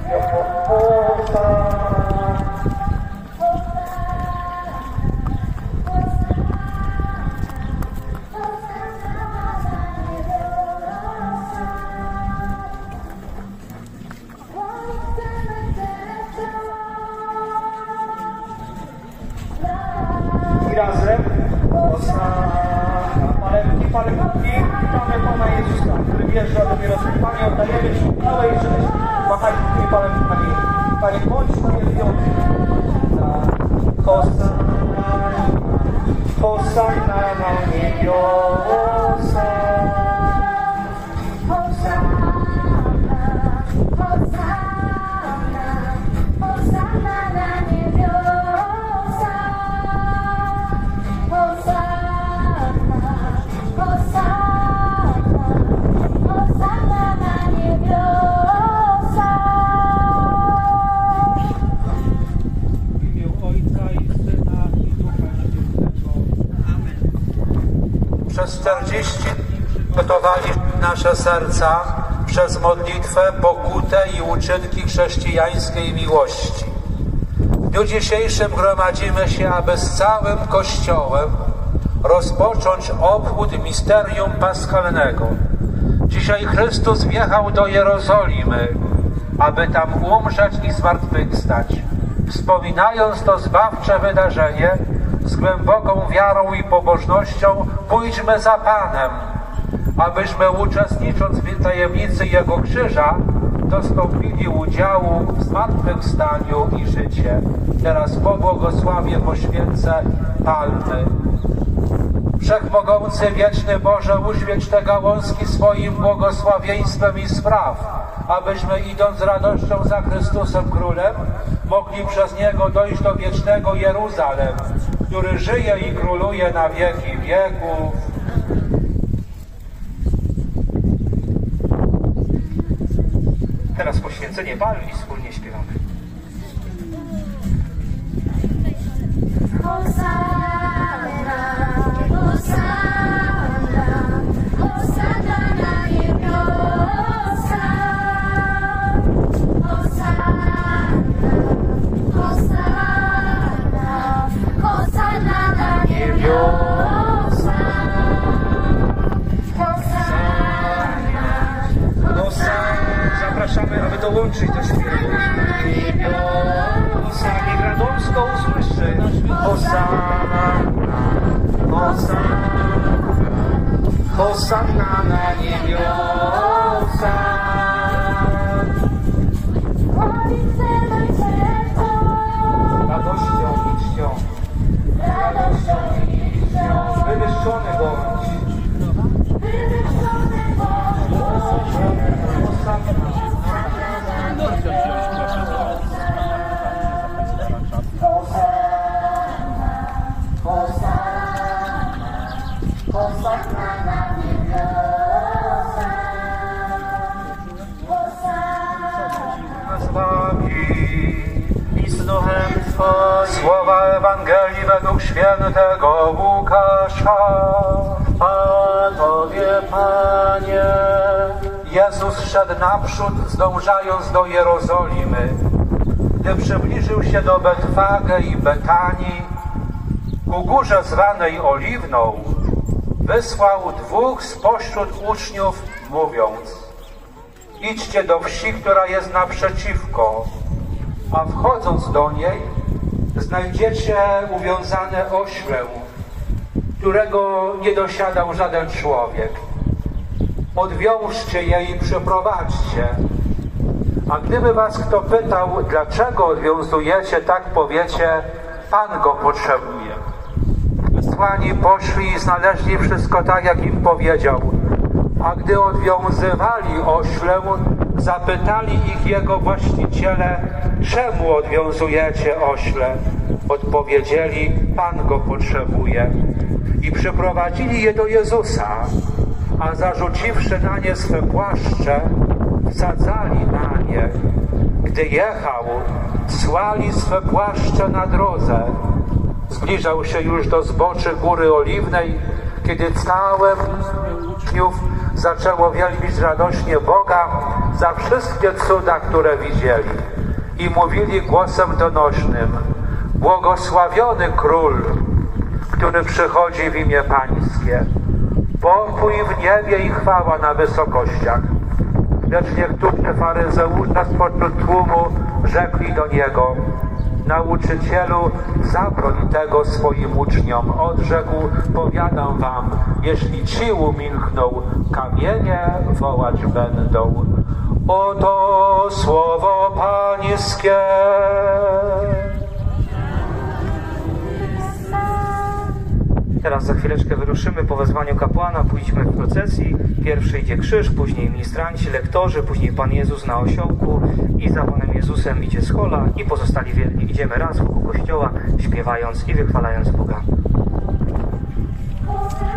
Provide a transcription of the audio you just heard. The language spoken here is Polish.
Razem palewki, witamy Pana Jezusa, który wjeżdża dopiero z Panie, oddajemy Ci całej rzeczy. Machaj tymi palewkami. Panie, bądź uwielbiony. Hosanna na niebiosa. Przez 40 gotowali nasze serca przez modlitwę, pokutę i uczynki chrześcijańskiej miłości. W dniu dzisiejszym gromadzimy się, aby z całym Kościołem rozpocząć obchód misterium paschalnego. Dzisiaj Chrystus wjechał do Jerozolimy, aby tam umrzeć i zmartwychwstać. Wspominając to zbawcze wydarzenie, z głęboką wiarą i pobożnością pójdźmy za Panem, abyśmy uczestnicząc w tajemnicy Jego krzyża dostąpili udziału w zmartwychwstaniu i życie. Teraz pobłogosławię, poświęcę palmy. Wszechmogący, wieczny Boże, uświęć te gałązki swoim błogosławieństwem i spraw, abyśmy idąc z radością za Chrystusem Królem, mogli przez Niego dojść do wiecznego Jeruzalem, który żyje i króluje na wieki wieków. Teraz poświęcenie palm i wspólnie śpiewamy. Zapraszamy, aby dołączyć do śpiewu. Niebiosa, niech Radomsko usłyszy. Hosanna, Hosanna, Hosanna na niebiosa. Radością i czcią, radością i czcią, wywyższony bądź. Słowa Ewangelii według świętego Łukasza. A Tobie, Panie. Jezus szedł naprzód, zdążając do Jerozolimy. Gdy przybliżył się do Betfage i Betanii, ku górze zwanej Oliwną, wysłał dwóch spośród uczniów, mówiąc: idźcie do wsi, która jest naprzeciwko, a wchodząc do niej znajdziecie uwiązane ośle, którego nie dosiadał żaden człowiek. Odwiążcie je i przyprowadźcie. A gdyby was kto pytał, dlaczego odwiązujecie, tak powiecie: Pan go potrzebuje. Wysłani poszli i znaleźli wszystko tak, jak im powiedział. A gdy odwiązywali ośle, zapytali ich jego właściciele: czemu odwiązujecie ośle? Odpowiedzieli: Pan go potrzebuje. I przyprowadzili je do Jezusa, a zarzuciwszy na nie swe płaszcze, wsadzali na nie. Gdy jechał, słali swe płaszcze na drodze. Zbliżał się już do zboczy Góry Oliwnej, kiedy całe uczniów zaczęło wielbić radośnie Boga za wszystkie cuda, które widzieli. I mówili głosem donośnym: błogosławiony Król, który przychodzi w imię Pańskie. Pokój w niebie i chwała na wysokościach. Lecz niektórzy faryzeusze spośród tłumu rzekli do Niego: Nauczycielu, zabroń tego swoim uczniom. Odrzekł: powiadam wam, jeśli ci umilkną, kamienie wołać będą. Oto słowo Pańskie. Teraz za chwileczkę wyruszymy po wezwaniu kapłana, pójdźmy w procesji. Pierwszy idzie krzyż, później ministranci, lektorzy, później Pan Jezus na osiołku i za Panem Jezusem idzie schola i pozostali wierni. Idziemy raz wokół kościoła, śpiewając i wychwalając Boga.